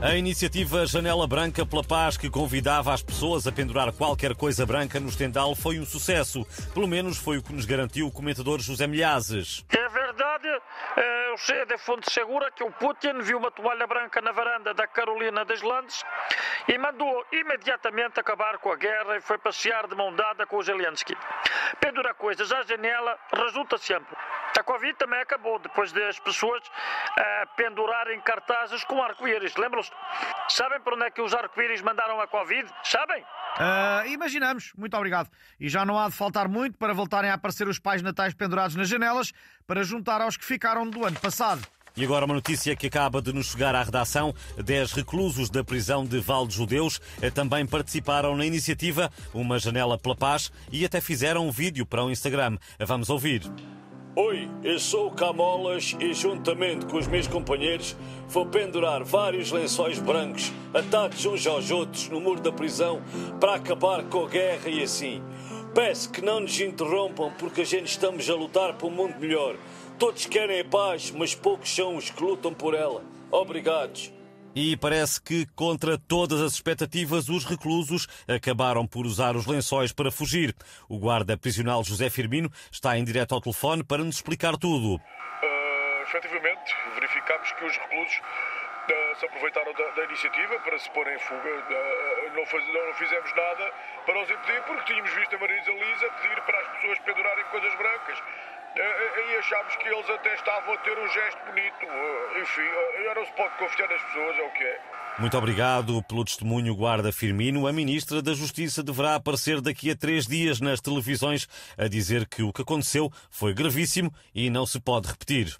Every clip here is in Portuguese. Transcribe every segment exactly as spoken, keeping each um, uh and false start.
A iniciativa Janela Branca pela Paz, que convidava as pessoas a pendurar qualquer coisa branca no estendal, foi um sucesso. Pelo menos foi o que nos garantiu o comentador José Milhazes. É verdade, eu sei de fonte segura que o Putin viu uma toalha branca na varanda da Carolina das Landes e mandou imediatamente acabar com a guerra e foi passear de mão dada com o Zelensky. Pendurar coisas à janela resulta sempre. A Covid também acabou depois das pessoas uh, pendurarem cartazes com arco-íris. Lembram-se? Sabem para onde é que os arco-íris mandaram a Covid? Sabem? Uh, imaginamos. Muito obrigado. E já não há de faltar muito para voltarem a aparecer os pais natais pendurados nas janelas para juntar aos que ficaram do ano passado. E agora uma notícia que acaba de nos chegar à redação. Dez reclusos da prisão de Val de Judeus também participaram na iniciativa Uma Janela pela Paz e até fizeram um vídeo para o Instagram. Vamos ouvir. Oi, eu sou o Camolas e, juntamente com os meus companheiros, vou pendurar vários lençóis brancos atados uns aos outros no muro da prisão para acabar com a guerra e assim. Peço que não nos interrompam porque a gente estamos a lutar por um mundo melhor. Todos querem a paz, mas poucos são os que lutam por ela. Obrigados. E parece que, contra todas as expectativas, os reclusos acabaram por usar os lençóis para fugir. O guarda prisional José Firmino está em direto ao telefone para nos explicar tudo. Uh, efetivamente, verificámos que os reclusos uh, se aproveitaram da, da iniciativa para se pôr em fuga. Uh, não, faz, não fizemos nada para os impedir, porque tínhamos visto a Marisa Lisa pedir para as pessoas pendurarem coisas brancas. E achámos que eles até estavam a ter um gesto bonito. Enfim, já não se pode confiar nas pessoas, é o que é. Muito obrigado pelo testemunho, guarda Firmino. A Ministra da Justiça deverá aparecer daqui a três dias nas televisões a dizer que o que aconteceu foi gravíssimo e não se pode repetir.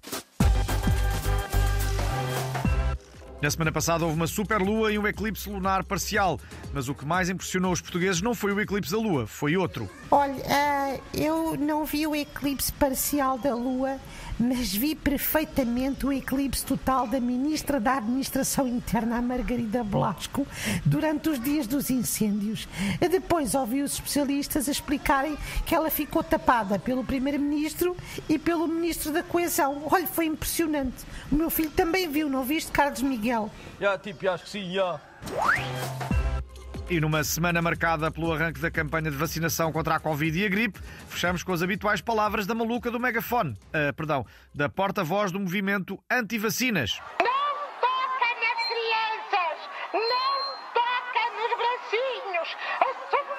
Na semana passada houve uma superlua e um eclipse lunar parcial. Mas o que mais impressionou os portugueses não foi o eclipse da lua, foi outro. Olha, uh, eu não vi o eclipse parcial da lua, mas vi perfeitamente o eclipse total da Ministra da Administração Interna, a Margarida Blasco, durante os dias dos incêndios. Depois ouvi os especialistas a explicarem que ela ficou tapada pelo Primeiro-Ministro e pelo Ministro da Coesão. Olha, foi impressionante. O meu filho também viu, não viste, Carlos Miguel? Já, tipo, acho que sim, já. E numa semana marcada pelo arranque da campanha de vacinação contra a Covid e a gripe, fechamos com as habituais palavras da maluca do megafone, uh, perdão, da porta-voz do movimento anti-vacinas. Não toca nas crianças! Não toca nos bracinhos! A